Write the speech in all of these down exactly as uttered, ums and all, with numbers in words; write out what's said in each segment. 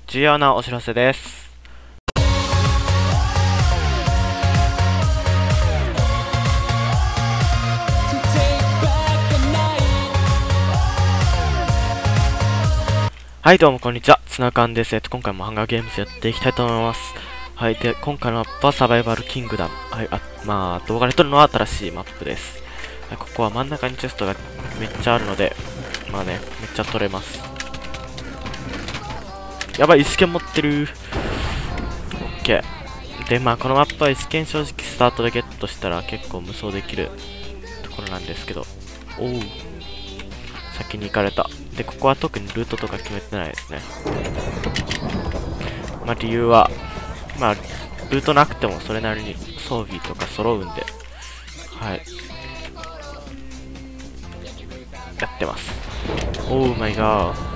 重要なお知らせです。はい、どうもこんにちは、ツナカンです。えっと、今回もハンガーゲームズやっていきたいと思います。はい、で、今回のマップはサバイバルキングダム。はい、あ、まあ、動画で撮るのは新しいマップです。はい、ここは真ん中にチェストがめっちゃあるので、まあね、めっちゃ取れます。やばい、石剣持ってる。オッケー。で、まあ、このマップは石剣正直スタートでゲットしたら結構無双できるところなんですけど、おう。先に行かれた。で、ここは特にルートとか決めてないですね。まあ、理由は、まあ、ルートなくてもそれなりに装備とか揃うんで、はい。やってます。オーマイガー。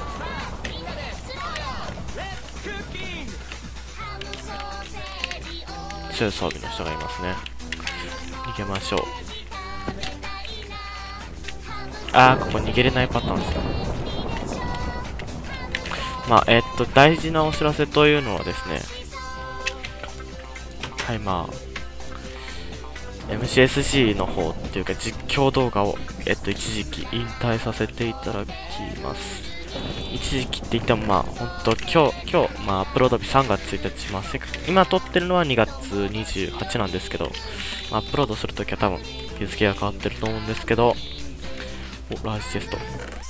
強い装備の人がいますね。逃げましょう。あー、ここ逃げれないパターンですよ。まあ、えー、っと、大事なお知らせというのはですね、はい、まあ、エムシーエスジー の方っていうか実況動画を、えっと、一時期引退させていただきます。一時期って言っても、まあ、ほんと、今日、今日、まあ、アップロード日さんがついたち、まあ、今撮ってるのはにがつにじゅうはちなんですけど、まあ、アップロードするときは多分、日付が変わってると思うんですけど、お、ラージチェスト。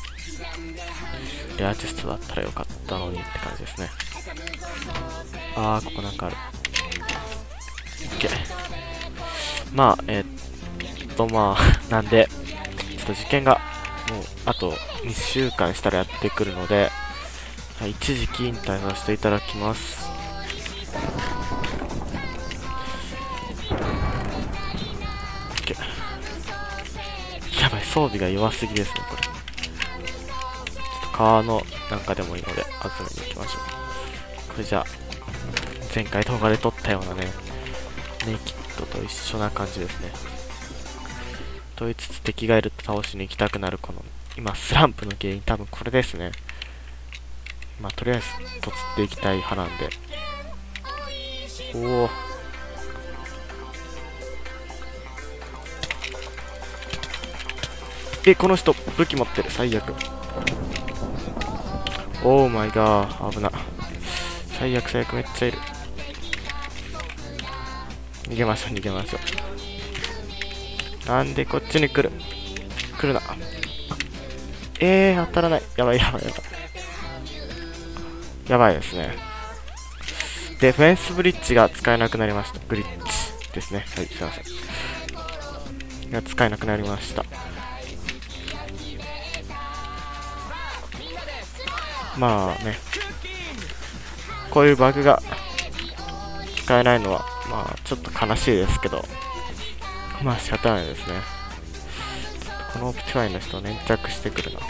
レアチェストだったらよかったのにって感じですね。あー、ここなんかある。OK。まあ、えー、っと、まあ、なんで、ちょっと実験が、もう、あとにしゅうかんしたらやってくるので、はい、一時期引退させていただきます。OK。やばい、装備が弱すぎですね、これ。ちょっと川のなんかでもいいので、集めに行きましょう。これじゃあ、前回動画で撮ったようなね、ネイキッドと一緒な感じですね。と言いつつ敵がいると倒しに行きたくなるこの、今スランプの原因多分これですね。まあとりあえずとつっていきたい派なんで。おお。え、この人武器持ってる、最悪。オーマイガー、危な。最悪最悪めっちゃいる。逃げましょう逃げましょう。なんでこっちに来る来るな。えー、当たらない。やばいやばいやばい。やばいですね。で、フェンスブリッジが使えなくなりました。ブリッジですね。はい、すいません。が使えなくなりました。まあね。こういうバグが使えないのは、まあちょっと悲しいですけど、まあ仕方ないですね。ちょっとこのオプティファイの人粘着してくるな。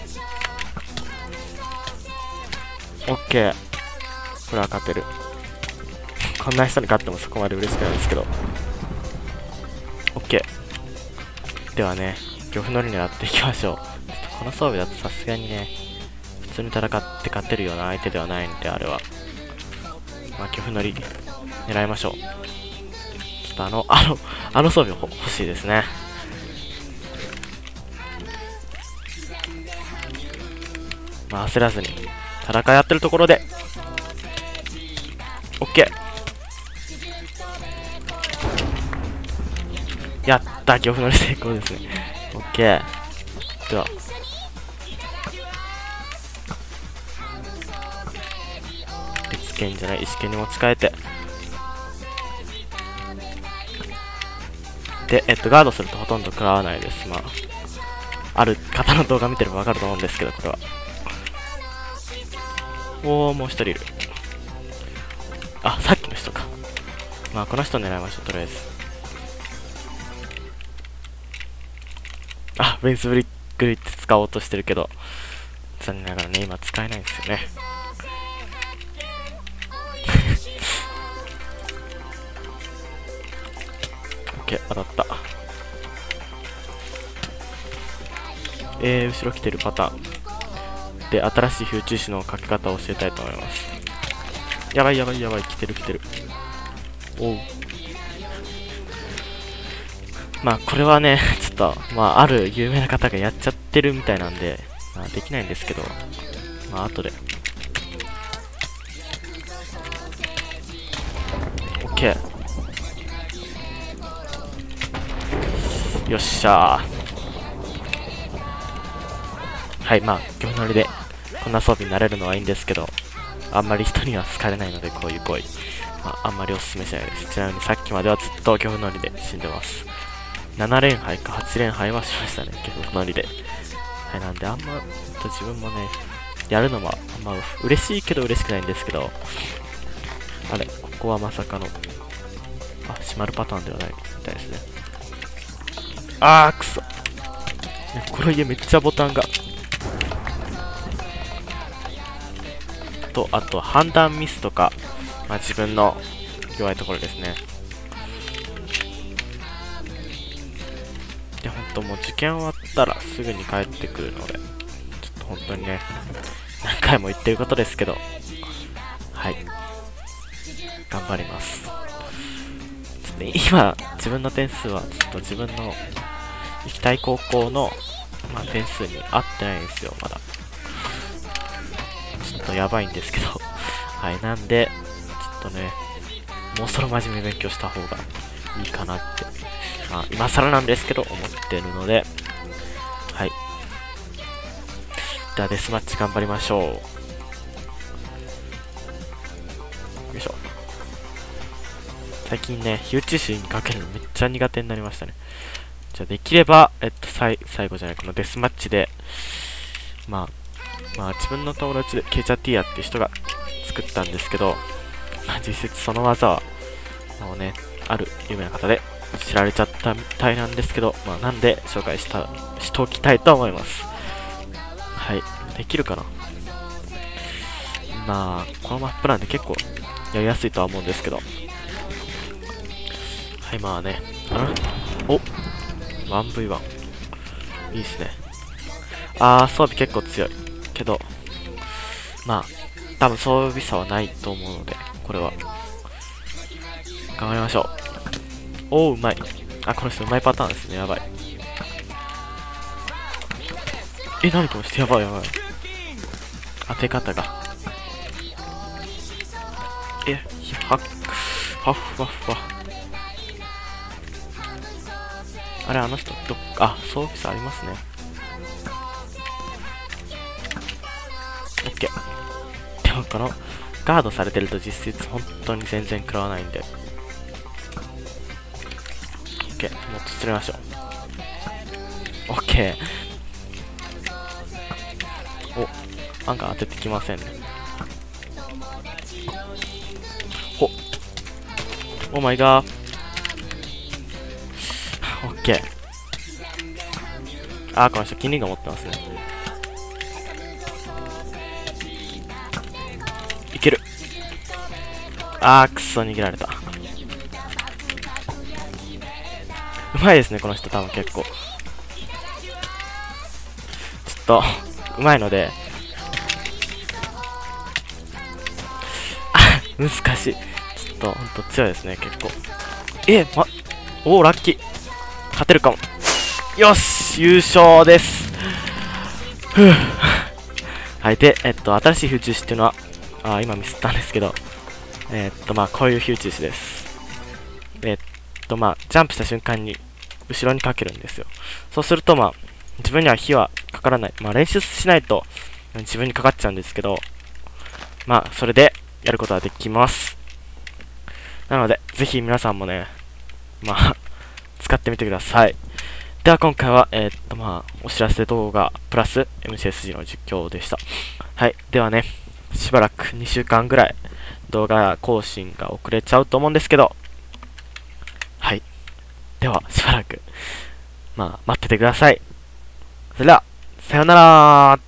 オッケー。これは勝てる。こんな人に勝ってもそこまで嬉しくないですけど。オッケー。ではね、漁夫乗り狙っていきましょう。ちょっとこの装備だとさすがにね、普通に戦って勝てるような相手ではないんで、あれは。まあ漁夫乗り狙いましょう。ちょっとあの、あの、あの装備欲しいですね。まあ焦らずに戦いやってるところで OK。 やった、漁夫乗り成功ですね。 OK。 では別剣じゃない石剣に持ち替えて、で、えっと、ガードするとほとんど食らわないです。まあ、ある方の動画見てればわかると思うんですけど、これは。おー、もう一人いる。あ、さっきの人か。まあ、この人狙いましょう、とりあえず。あ、ベースブリックリって使おうとしてるけど、残念ながらね、今使えないんですよね。OK、当たった。えー、後ろ来てるパターンで新しいフューチュー紙の書き方を教えたいと思います。 やばいやばいやばい、来てる来てる。おう。まあこれはね、ちょっと、まあある有名な方がやっちゃってるみたいなんで、まあ、できないんですけど、まあ後で。OK。よっしゃー。はい、まあ、今日乗りでこんな装備になれるのはいいんですけど、あんまり人には好かれないので、こういう行為、まあ、あんまりおすすめしないです。ちなみにさっきまではずっと漁夫乗りで死んでます。なな連敗かはち連敗はしましたね、漁夫乗りで。はい、なんであんま、と自分もね、やるのはあんま嬉しいけど嬉しくないんですけど、あれ、ここはまさかの、あ、閉まるパターンではないみたいですね。あー、くそ。この家めっちゃボタンが。と、あと判断ミスとか、まあ、自分の弱いところですね。で、本当もう受験終わったらすぐに帰ってくるので、ちょっと本当にね、何回も言ってることですけど、はい、頑張ります。ちょっとね、今、自分の点数は、ちょっと自分の行きたい高校の、まあ、点数に合ってないんですよ、まだ。ちょっとやばいんですけど、はい、なんで、ちょっとね、もうそろ真面目に勉強した方がいいかなって、まあ、今更なんですけど、思ってるので、はい。では、デスマッチ頑張りましょう。よいしょ。最近ね、火打ち石にかけるのめっちゃ苦手になりましたね。じゃあ、できれば、えっと、さい最後じゃない、このデスマッチで、まあ、まあ、自分の友達でケイチャティアっていう人が作ったんですけど、まあ、実質その技は、もうね、ある有名な方で知られちゃったみたいなんですけど、まあ、なんで紹介した、しておきたいと思います。はい。できるかな。まあ、このマップなんで結構やりやすいとは思うんですけど。はい、まあね。んお ワンブイワン。いいっすね。あー、装備結構強い。けど、まあ、多分装備差はないと思うので、これは。頑張りましょう。おー、うまい。あ、この人うまいパターンですね。やばい。え、なにこの人やばいやばい。当て方が。え、は、はふわふわ。あれ、あの人、どっか、あ、装備差ありますね。オッケー。でも、この、ガードされてると実質本当に全然食らわないんで。オッケー。もっと釣れましょう。オッケー。お、なんか当ててきませんね。ほ、オーマイガー。オッケー。あー、この人金輪が持ってますね。いける。あー、くっそ逃げられた。うまいですね、この人多分結構。ちょっとうまいので、あ、難しい。ちょっとほんと強いですね、結構。えー、ま、おー、ラッキー。勝てるかも。よし、優勝です。ふぅ。はい、で、えっと、新しいフューチューシっていうのは、あー、今ミスったんですけど、えー、っと、まあ、こういうフューチューシです。えー、っと、まあ、ジャンプした瞬間に、後ろにかけるんですよ。そうすると、まあ、自分には火はかからない。まあ、練習しないと、自分にかかっちゃうんですけど、まあ、それで、やることはできます。なので、ぜひ皆さんもね、まあ、使ってみてください。では今回は、えー、っとまあ、お知らせ動画、プラス エムシーエスジー の実況でした。はい。ではね、しばらくにしゅうかんぐらい動画更新が遅れちゃうと思うんですけど、はい。では、しばらく、まあ、待っててください。それでは、さようなら。